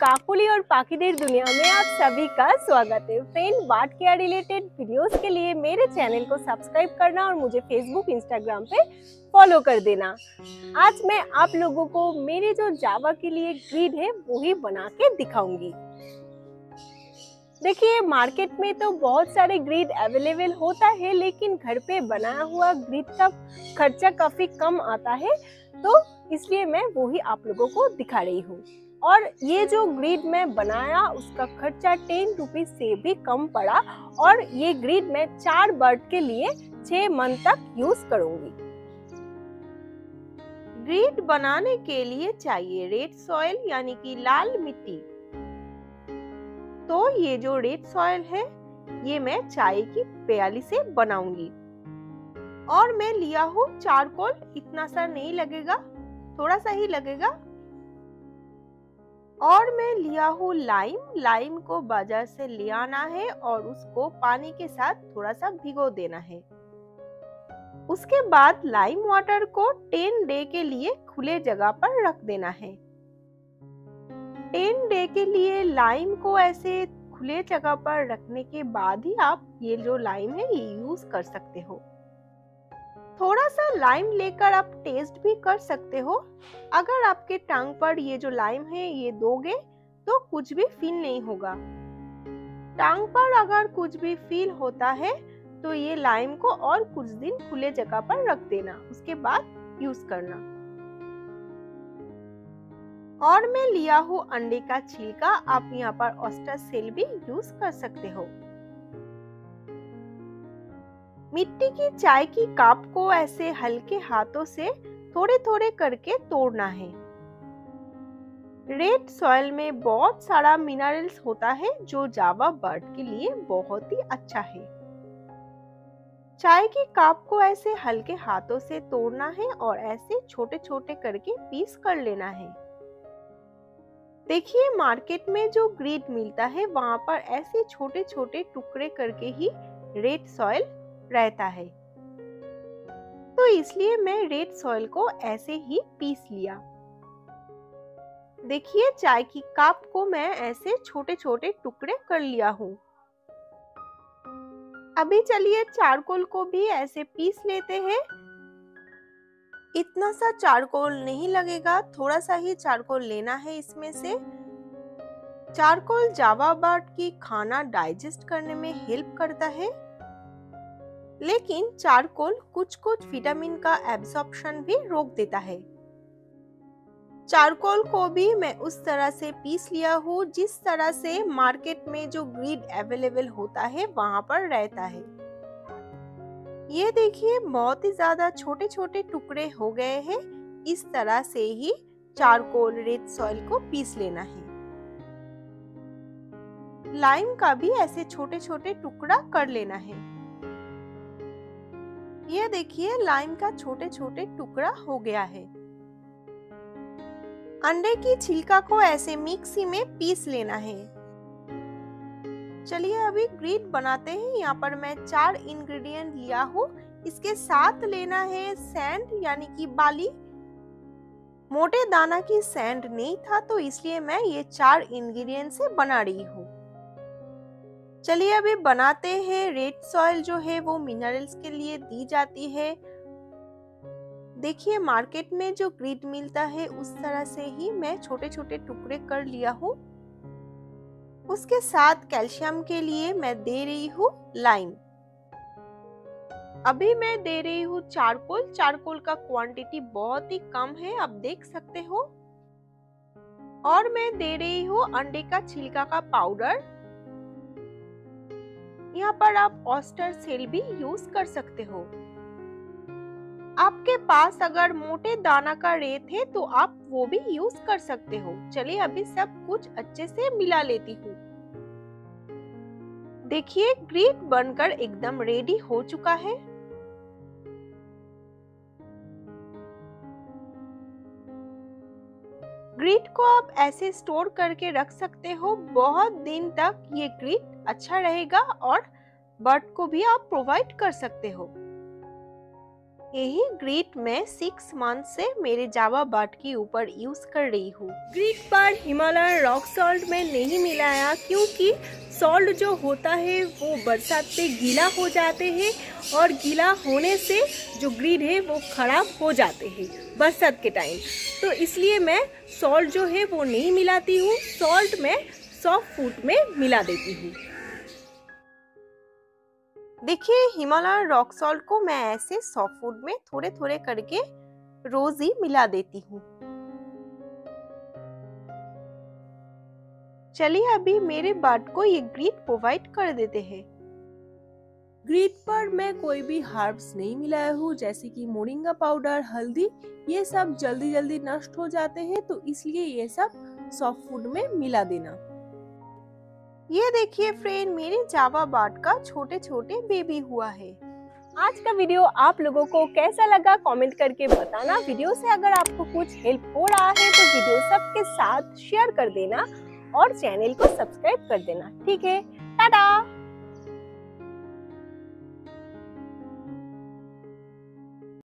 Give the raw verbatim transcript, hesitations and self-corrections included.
काकोली और पाखीদের दुनिया में आप सभी का स्वागत है। Friend, bird care related videos के लिए मेरे चैनल को सब्सक्राइब करना और मुझे फेसबुक इंस्टाग्राम पे फॉलो कर देना। आज मैं आप लोगों को मेरे जो जावा के लिए ग्रिड है वो ही बना के दिखाऊंगी। देखिए, मार्केट में तो बहुत सारे ग्रिड अवेलेबल होता है, लेकिन घर पे बनाया हुआ ग्रिड का खर्चा काफी कम आता है, तो इसलिए मैं वो ही आप लोगों को दिखा रही हूँ। और ये जो ग्रिड मैं बनाया उसका खर्चा टेन रुपीज से भी कम पड़ा, और ये ग्रिड मैं चार बर्ड के लिए छह मंथ तक यूज करूंगी। ग्रिड बनाने के लिए चाहिए रेड सॉइल यानी कि लाल मिट्टी। तो ये जो रेड सॉइल है ये मैं चाय की प्याली से बनाऊंगी। और मैं लिया हूँ चारकोल, इतना सा नहीं लगेगा, थोड़ा सा ही लगेगा। और मैं लिया हूँ लाइम। लाइम को बाजार से ले आना है और उसको पानी के साथ थोड़ा सा भिगो देना है। उसके बाद लाइम वाटर को टेन डे के लिए खुले जगह पर रख देना है। टेन डे के लिए लाइम को ऐसे खुले जगह पर रखने के बाद ही आप ये जो लाइम है ये यूज कर सकते हो। थोड़ा सा लाइम लेकर आप टेस्ट भी कर सकते हो। अगर आपके टंग पर ये जो लाइम है ये दोगे तो कुछ भी फील नहीं होगा। टंग पर अगर कुछ भी फील होता है तो ये लाइम को और कुछ दिन खुले जगह पर रख देना, उसके बाद यूज करना। और मैं लिया हूँ अंडे का छिलका। आप यहाँ पर ऑयस्टर सेल भी यूज कर सकते हो। मिट्टी की चाय की कप को ऐसे हल्के हाथों से थोड़े थोड़े करके तोड़ना है। रेड सॉइल में बहुत सारा मिनरल्स होता है जो जावा बर्ड के लिए बहुत ही अच्छा है। चाय की कप को ऐसे हल्के हाथों से तोड़ना है और ऐसे छोटे छोटे करके पीस कर लेना है। देखिए, मार्केट में जो ग्रिड मिलता है वहां पर ऐसे छोटे छोटे टुकड़े करके ही रेड सॉइल रहता है, तो इसलिए मैं रेड सॉइल को ऐसे ही पीस लिया। देखिए, चाय की कप को मैं ऐसे छोटे छोटे टुकड़े कर लिया हूँ। अभी चलिए चारकोल को भी ऐसे पीस लेते हैं। इतना सा चारकोल नहीं लगेगा, थोड़ा सा ही चारकोल लेना है इसमें से। चारकोल जावा बर्ड की खाना डाइजेस्ट करने में हेल्प करता है, लेकिन चारकोल कुछ कुछ विटामिन का एब्सॉर्प्शन भी रोक देता है। चारकोल को भी मैं उस तरह से पीस लिया हूँ जिस तरह से मार्केट में जो ग्रिड अवेलेबल होता है वहां पर रहता है। ये देखिए, बहुत ही ज्यादा छोटे छोटे टुकड़े हो गए हैं। इस तरह से ही चारकोल रेड सॉइल को पीस लेना है। लाइम का भी ऐसे छोटे छोटे टुकड़ा कर लेना है। ये देखिए, लाइम का छोटे छोटे टुकड़ा हो गया है। अंडे की छिलका को ऐसे मिक्सी में पीस लेना है। चलिए अभी ग्रिड बनाते हैं। यहाँ पर मैं चार इंग्रेडिएंट लिया हूँ। इसके साथ लेना है सैंड यानी कि बाली। मोटे दाना की सैंड नहीं था तो इसलिए मैं ये चार इंग्रेडिएंट से बना रही हूँ। चलिए अभी बनाते हैं। रेड सॉइल जो है वो मिनरल्स के लिए दी जाती है। देखिए, मार्केट में जो ग्रिड मिलता है उस तरह से ही मैं छोटे छोटे टुकड़े कर लिया हूँ। उसके साथ कैल्शियम के लिए मैं दे रही हूँ लाइम। अभी मैं दे रही हूँ चारकोल। चारकोल का क्वांटिटी बहुत ही कम है, आप देख सकते हो। और मैं दे रही हूँ अंडे का छिलका का पाउडर। यहाँ पर आप ऑयस्टर सेल भी यूज कर सकते हो। आपके पास अगर मोटे दाना का रेत है तो आप वो भी यूज कर सकते हो। चलिए अभी सब कुछ अच्छे से मिला लेती हूँ। देखिए, ग्रिड बनकर एकदम रेडी हो चुका है। ग्रिड को आप ऐसे स्टोर करके रख सकते हो। बहुत दिन तक ये ग्रिड अच्छा रहेगा और बर्ड को भी आप प्रोवाइड कर सकते हो। यही ग्रिड मैं सिक्स मंथ से मेरे जावा बर्ड के ऊपर यूज कर रही हूँ। ग्रिड पर हिमालयन रॉक सॉल्ट में नहीं मिलाया क्योंकि सॉल्ट जो होता है वो बरसात पे गीला हो जाते हैं और गीला होने से जो ग्रिड है वो खराब हो जाते हैं बरसात के टाइम। तो इसलिए मैं सॉल्ट जो है वो नहीं मिलाती हूँ, सॉल्ट मैं सॉफ्ट फूड में मिला देती हूँ। देखिए हिमालयन रॉक सॉल्ट को मैं ऐसे सॉफ्ट फूड में थोड़े थोड़े करके रोज ही मिला देती हूँ। चलिए अभी मेरे बर्ड को ये ग्रिड प्रोवाइड कर देते हैं। ग्रिड पर मैं कोई भी हर्ब्स नहीं मिलाया हूँ, जैसे कि मोरिंगा पाउडर, हल्दी, ये सब जल्दी जल्दी नष्ट हो जाते हैं, तो इसलिए ये सब सॉफ्ट फूड में मिला देना। ये देखिए फ्रेंड, मेरे जावा बर्ड का छोटे छोटे बेबी हुआ है। आज का वीडियो आप लोगों को कैसा लगा कमेंट करके बताना। वीडियो से अगर आपको कुछ हेल्प हो रहा है तो वीडियो सबके साथ शेयर कर देना और चैनल को सब्सक्राइब कर देना। ठीक है, टाटा।